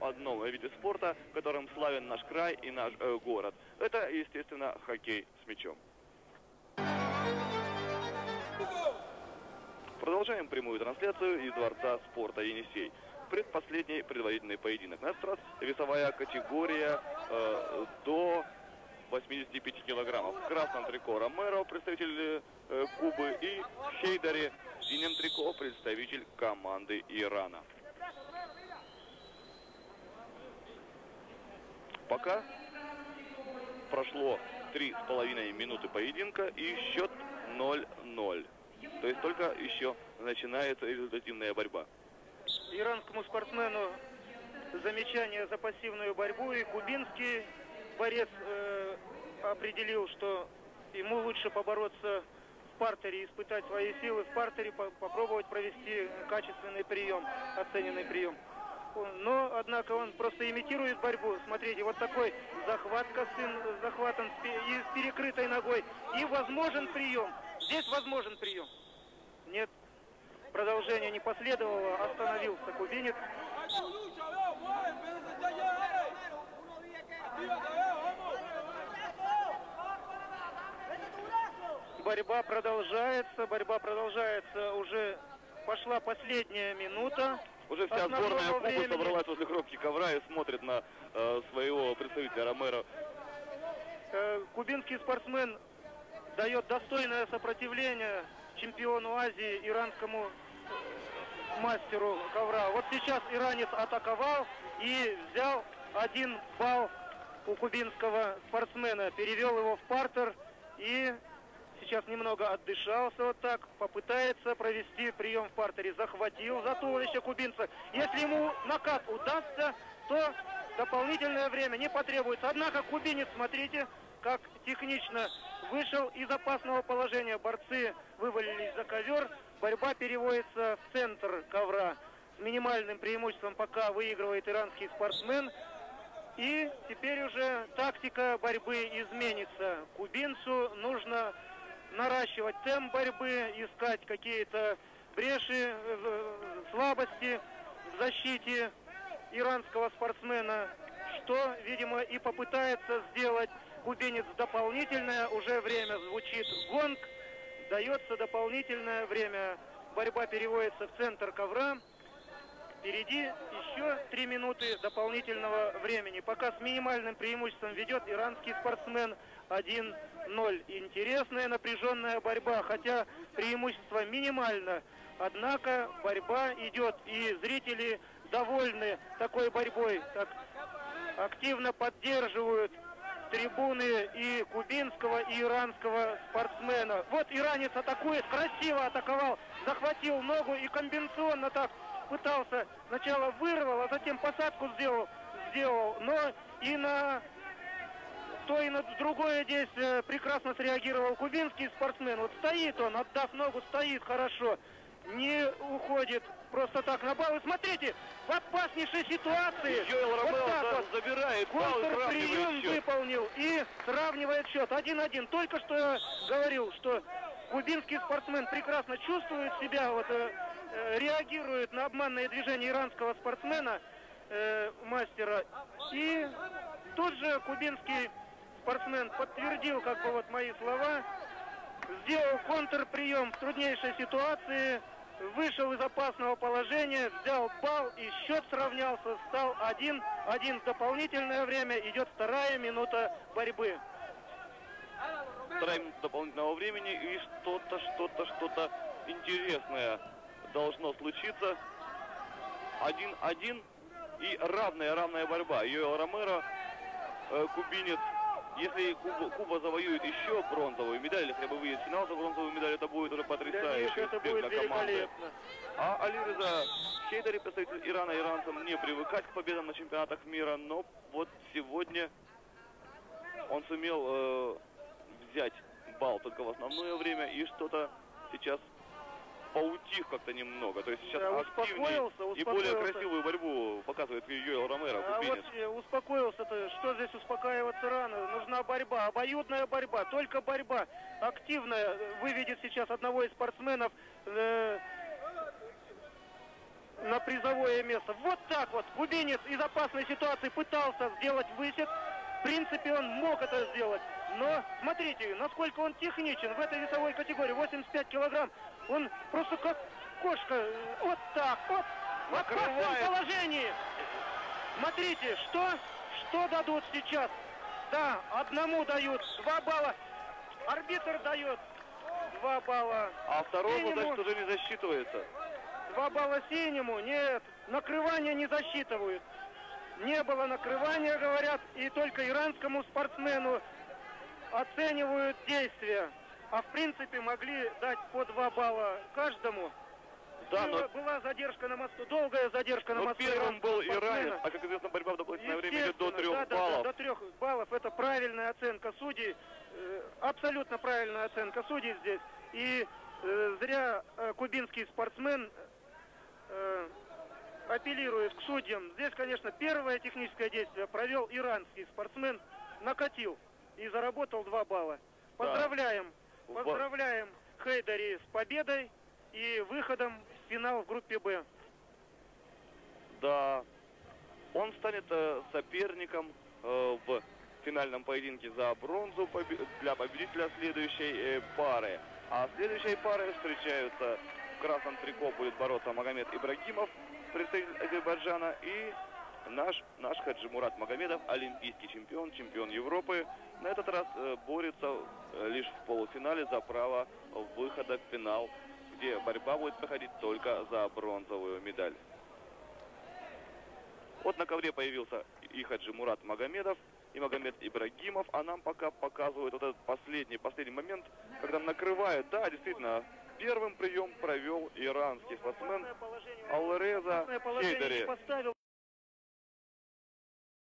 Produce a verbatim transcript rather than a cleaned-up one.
одном виде спорта, которым славен наш край и наш э, город. Это, естественно, хоккей с мячом. Продолжаем прямую трансляцию из Дворца спорта «Енисей». Предпоследний предварительный поединок. На этот раз весовая категория э, до восьмидесяти пяти килограммов. В красном трико Ромеро, представитель э, Кубы, и в Хейдаре в синем трико представитель команды Ирана. Пока прошло три с половиной минуты поединка и счет ноль ноль. То есть только еще начинается результативная борьба. Иранскому спортсмену замечание за пассивную борьбу, и кубинский борец э, определил, что ему лучше побороться в партере, испытать свои силы в партере, по попробовать провести качественный прием, оцененный прием. Но, однако, он просто имитирует борьбу. Смотрите, вот такой захват косым, захватом и с перекрытой ногой. И возможен прием. Здесь возможен прием. Нет, продолжение не последовало, остановился кубинец. Борьба продолжается, борьба продолжается, уже пошла последняя минута. Уже вся сборная Кубы собралась возле кромки ковра и смотрит на э, своего представителя Ромеро. Э, кубинский спортсмен дает достойное сопротивление чемпиону Азии, иранскому мастеру ковра. Вот сейчас иранец атаковал и взял один балл у кубинского спортсмена, перевел его в партер и сейчас немного отдышался вот так, попытается провести прием в партере. Захватил за туловище кубинца. Если ему накат удастся, то дополнительное время не потребуется. Однако кубинец, смотрите, как технично вышел из опасного положения. Борцы вывалились за ковер. Борьба переводится в центр ковра. С минимальным преимуществом пока выигрывает иранский спортсмен. И теперь уже тактика борьбы изменится. Кубинцу нужно наращивать темп борьбы, искать какие-то бреши, слабости в защите иранского спортсмена, что, видимо, и попытается сделать кубинец. Дополнительное уже время, звучит гонг, дается дополнительное время. Борьба переводится в центр ковра. Впереди еще три минуты дополнительного времени. Пока с минимальным преимуществом ведет иранский спортсмен один ноль. Интересная напряженная борьба, хотя преимущество минимально. Однако борьба идет, и зрители довольны такой борьбой. Так активно поддерживают трибуны и кубинского, и иранского спортсмена. Вот иранец атакует, красиво атаковал, захватил ногу и комбинационно так пытался, сначала вырвал, а затем посадку сделал, сделал, но и на то, и на другое действие прекрасно среагировал кубинский спортсмен. Вот стоит он, отдав ногу, стоит хорошо, не уходит просто так на балл. И смотрите, в опаснейшей ситуации вот так вот забирает контрприем выполнил и сравнивает счет один один. Только что я говорил, что кубинский спортсмен прекрасно чувствует себя, вот, э, э, реагирует на обманные движения иранского спортсмена, э, мастера. И тут же кубинский спортсмен подтвердил как бы вот мои слова, сделал контрприем в труднейшей ситуации, вышел из опасного положения, взял балл и счет сравнялся, стал один один. Дополнительное время, идет вторая минута борьбы. Вторая минута дополнительного времени, и что-то, что-то, что-то интересное должно случиться. один один и равная, равная борьба. Йоэл Ромеро, э, кубинец. Если Куба, Куба завоюет еще бронзовую медаль, или хотя бы выйдет в финал за бронзовую медаль, это будет уже потрясающе это будет для команды. великолепно. А Алиреза Хейдари, представитель Ирана, иранцам не привыкать к победам на чемпионатах мира, но вот сегодня он сумел э, взять балл только в основное время, и что-то сейчас поутих как-то немного. То есть сейчас да, активнее успокоился, и более красивую борьбу показывает Йоэл Ромеро, кубинец. А вот успокоился-то, что здесь успокаиваться рано? Нужна борьба, обоюдная борьба, только борьба активная выведет сейчас одного из спортсменов э, на призовое место. Вот так вот. Кубинец из опасной ситуации пытался сделать высед. В принципе, он мог это сделать. Но смотрите, насколько он техничен в этой весовой категории. восемьдесят пять килограмм. Он просто как кошка. Вот так вот. В опасном положении. Смотрите, что, что дадут сейчас. Да, одному дают два балла. Арбитр дает два балла. А второму, синему, значит, уже не засчитывается. Два балла синему. Нет, накрывание не засчитывают. Не было накрывания, говорят, и только иранскому спортсмену оценивают действия. А в принципе могли дать по два балла каждому. Да, Была, но... была задержка на мосту, долгая задержка на но мосту. первым был спортсмена. иранец, а как известно, борьба в дополнительное время идет до трех да, да, баллов. Да, до трех баллов. Это правильная оценка судей. Э, абсолютно правильная оценка судей здесь. И э, зря э, кубинский спортсмен э, апеллирует к судьям. Здесь, конечно, первое техническое действие провел иранский спортсмен, накатил и заработал два балла. Поздравляем, да. поздравляем Хейдари с победой и выходом в финал в группе Б. Да, он станет э, соперником э, в финальном поединке за бронзу побе для победителя следующей э, пары. А следующей парой встречаются в красном трико будет бороться Магомед Ибрагимов, представитель Азербайджана, и наш, наш Хаджимурат Магомедов, олимпийский чемпион, чемпион Европы. На этот раз э, борется э, лишь в полуфинале за право выхода в финал, где борьба будет проходить только за бронзовую медаль. Вот на ковре появился и Хаджимурат Магомедов, и Магомед Ибрагимов, а нам пока показывают вот этот последний, последний момент, когда накрывает. Да, действительно, первым прием провел иранский спортсмен Алреза Хейдари.